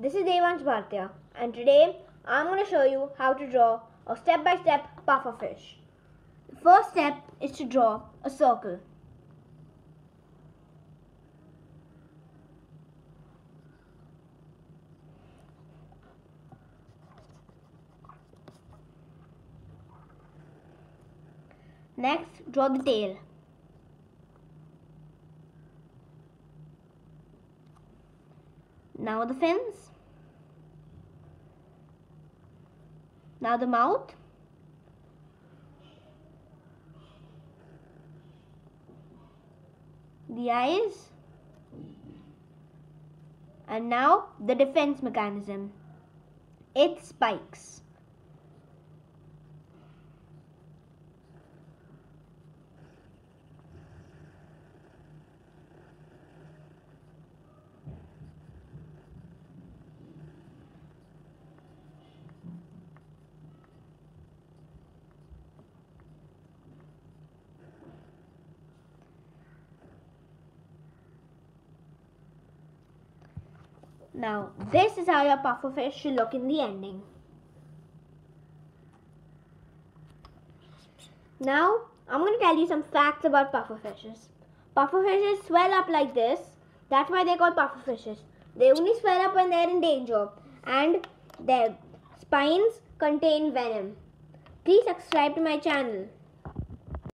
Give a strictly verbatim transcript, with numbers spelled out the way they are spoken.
This is Devansh Bhartia, and today I'm going to show you how to draw a step-by-step pufferfish. The first step is to draw a circle. Next, draw the tail. Now the fins. Now the mouth. The eyes. And now the defense mechanism. Its spikes. Now, this is how your pufferfish should look in the ending. Now, I'm going to tell you some facts about pufferfishes. Pufferfishes swell up like this. That's why they're called pufferfishes. They only swell up when they're in danger, and their spines contain venom. Please subscribe to my channel.